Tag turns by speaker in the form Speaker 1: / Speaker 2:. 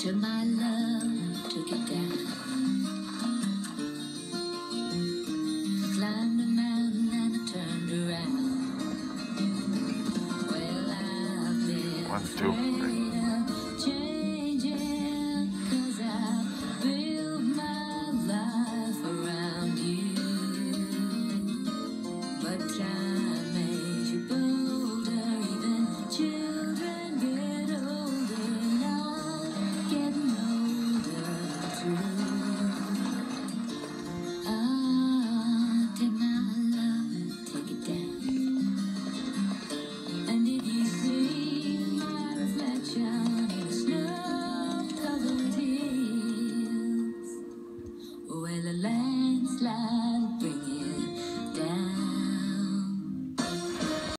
Speaker 1: till my love took it down. I climbed a mountain and I turned around. Well, I've been
Speaker 2: 1, 2.